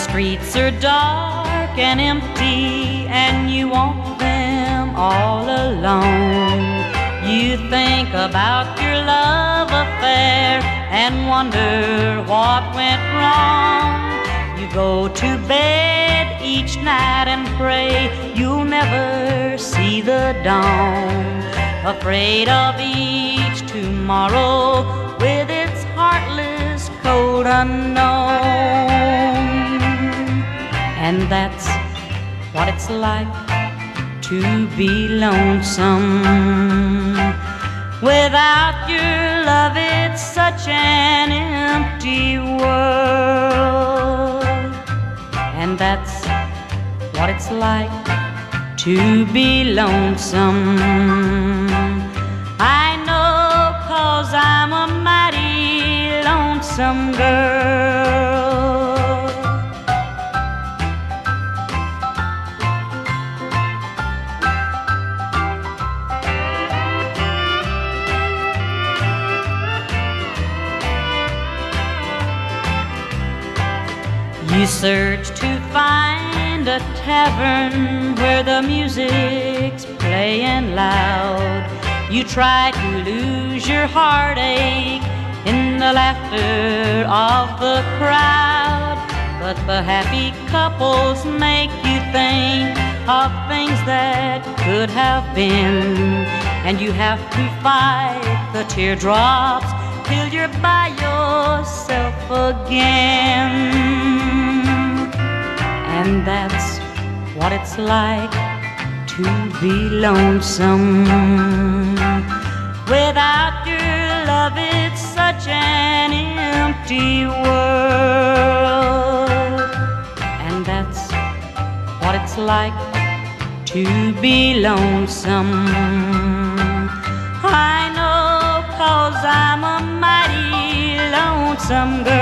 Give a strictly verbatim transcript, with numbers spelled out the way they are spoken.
streets are dark and empty, and you want them all alone. You think about your love affair and wonder what went wrong. You go to bed each night and pray you'll never see the dawn, afraid of each tomorrow with its heartless cold unknown. And that's what it's like to be lonesome. Without your love, it's such an empty world. And that's what it's like to be lonesome. I know, 'cause I'm a mighty lonesome girl. You search to find a tavern where the music's playing loud. You try to lose your heartache in the laughter of the crowd. But the happy couples make you think of things that could have been, and you have to fight the teardrops till you're by yourself again. And that's what it's like to be lonesome. Without your love, it's such an empty world. And that's what it's like to be lonesome. I know, 'cause I'm a mighty lonesome girl.